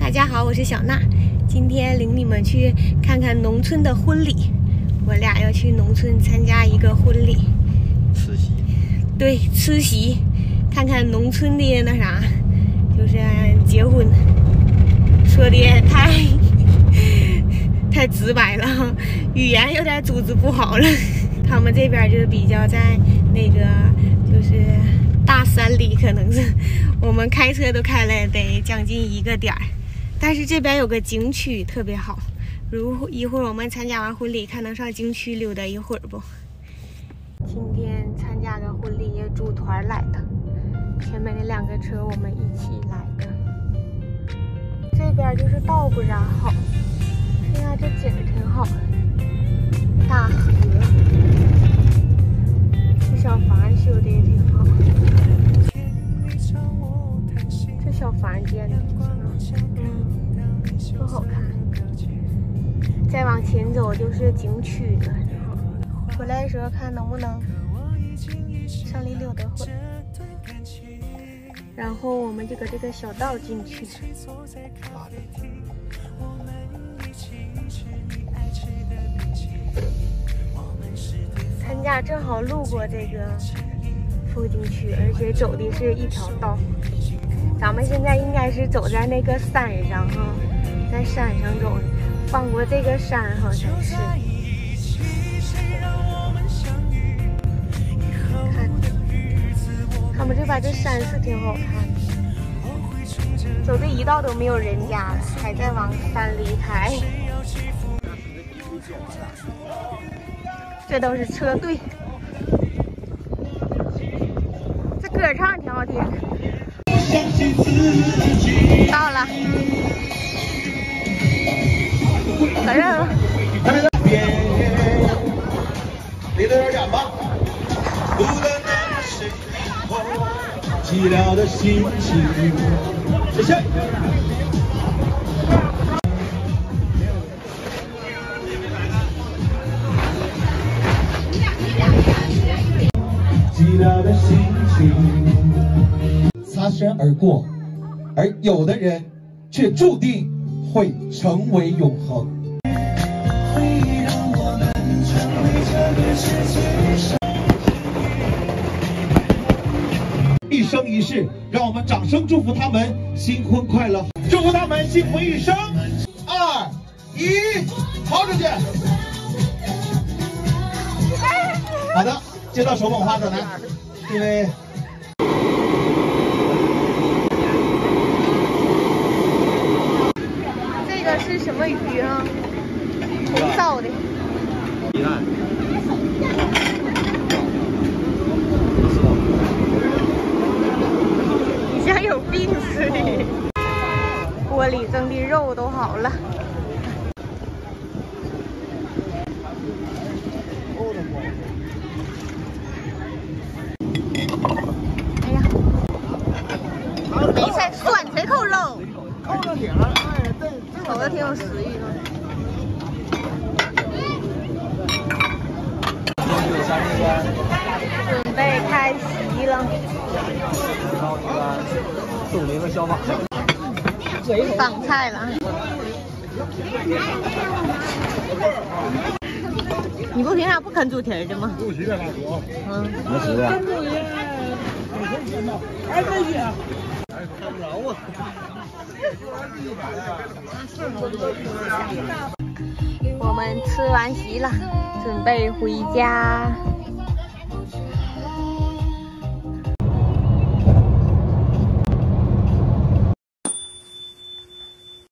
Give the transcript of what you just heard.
大家好，我是小娜，今天领你们去看看农村的婚礼。我俩要去农村参加一个婚礼， 吃席。 对，吃席，看看农村的那啥，就是结婚，说的也太直白了，语言有点组织不好了。他们这边就是比较在那个就是大山里，可能是我们开车都开了得将近1个点儿，但是这边有个景区特别好。如一会儿我们参加完婚礼，看能上景区溜达一会儿不？今天参加个婚礼，也组团来的，前面那2个车我们一起来的。这边就是道不咋好，看看这景挺好，大河，这小房修的也挺好。这小房建的，多好看！再往前走就是景区了。回来的时候看能不能上里溜达会。然后我们就搁这个小道进去。参加正好路过这个风景区，而且走的是一条道。咱们现在应该是走在那个山上哈，在山上走，放过这个山好像是。看，他们这边这山是挺好看的，走这一道都没有人家了，还在往山里开。这都是车队，这歌唱挺好听。到了，可热了。 离得有点远吧。寂寥的心情，谢谢。寂寥的心情，擦身而过，而有的人却注定会成为永恒。一生一世，让我们掌声祝福他们新婚快乐，祝福他们幸福一生。2、1，抛出去。好的，接到手捧花的来，这位。 这个是什么鱼啊？红烧的。 鸡蛋。 像有病似的。锅里蒸的肉都好了。哎呀，没菜涮谁扣肉？ 扣着点儿，哎，对， 口子挺有食欲的。准备开席了。 冻龄和消防。 上菜了。你不平常不啃猪蹄儿的吗？ 不吃的大哥。 没吃的。 哎，这些。 看不着啊。 我们吃完席了，准备回家。